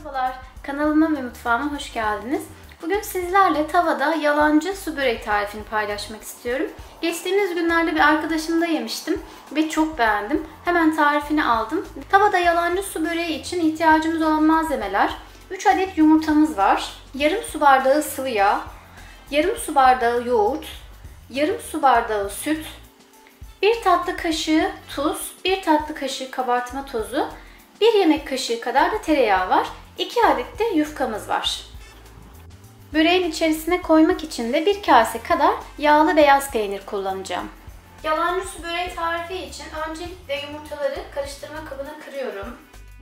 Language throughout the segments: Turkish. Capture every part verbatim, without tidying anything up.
Merhabalar, kanalıma ve mutfağıma hoş geldiniz. Bugün sizlerle tavada yalancı su böreği tarifini paylaşmak istiyorum. Geçtiğimiz günlerde bir arkadaşımda yemiştim ve çok beğendim. Hemen tarifini aldım. Tavada yalancı su böreği için ihtiyacımız olan malzemeler: üç adet yumurtamız var, yarım su bardağı sıvı yağ, yarım su bardağı yoğurt, yarım su bardağı süt, bir tatlı kaşığı tuz, bir tatlı kaşığı kabartma tozu, bir yemek kaşığı kadar da tereyağı var. iki adet de yufkamız var. Böreğin içerisine koymak için de bir kase kadar yağlı beyaz peynir kullanacağım. Yalancı su böreği tarifi için öncelikle yumurtaları karıştırma kabına kırıyorum.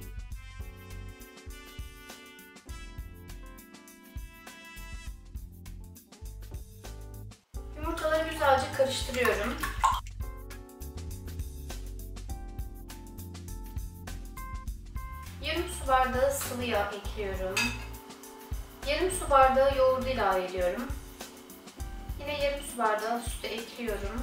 Yumurtaları güzelce karıştırıyorum. Yarım su bardağı sıvı yağ ekliyorum. Yarım su bardağı yoğurdu ilave ediyorum. Yine yarım su bardağı sütü ekliyorum.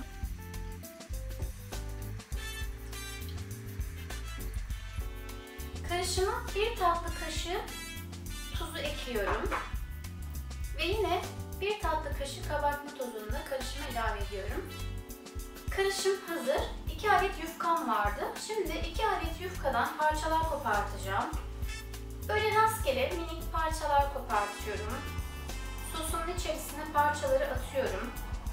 Karışıma bir tatlı kaşığı tuzu ekliyorum. Ve yine bir tatlı kaşığı kabartma tozunu da karışıma ilave ediyorum. Karışım hazır. iki adet yufkam vardı. Şimdi iki adet yufkadan parçalar kopartacağım. Böyle rastgele minik parçalar kopartıyorum. Sosumun içerisine parçaları atıyorum.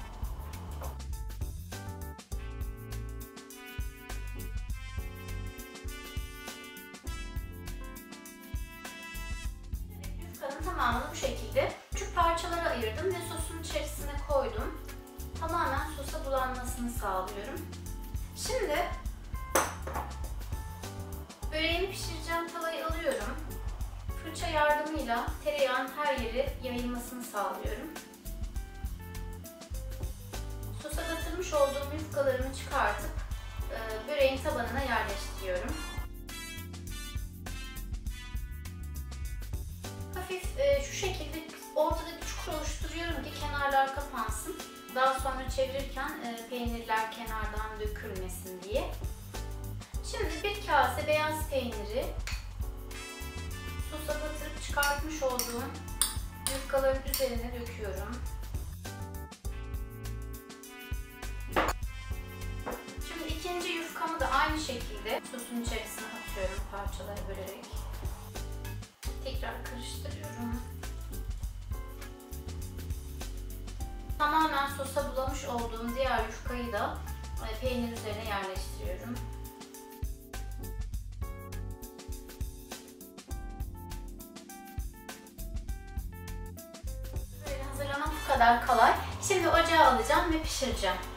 Yufkanın tamamını bu şekilde küçük parçalara ayırdım ve sosun içerisine koydum. Tamamen sosa bulanmasını sağlıyorum. Şimdi böreğimi pişireceğim tavayı alıyorum. Fırça yardımıyla tereyağın her yeri yayılmasını sağlıyorum. Sosa batırmış olduğum yufkalarımı çıkartıp e, böreğin tabanına yerleştiriyorum. Hafif e, şu şekilde ortada bir çukur oluşturuyorum ki kenarlar kapansın. Daha sonra çevirirken e, peynirler kenardan dökülmesin diye. Şimdi bir kase beyaz peyniri sosa batırıp çıkartmış olduğum yufkaların üzerine döküyorum. Şimdi ikinci yufkamı da aynı şekilde sosun içerisine atıyorum parçalara bölerek. Tekrar karıştırıyorum. Tamamen sosa bulamış olduğum diğer yufkayı da peynir üzerine yerleştiriyorum. Böyle hazırlamak bu kadar kolay. Şimdi ocağa alacağım ve pişireceğim.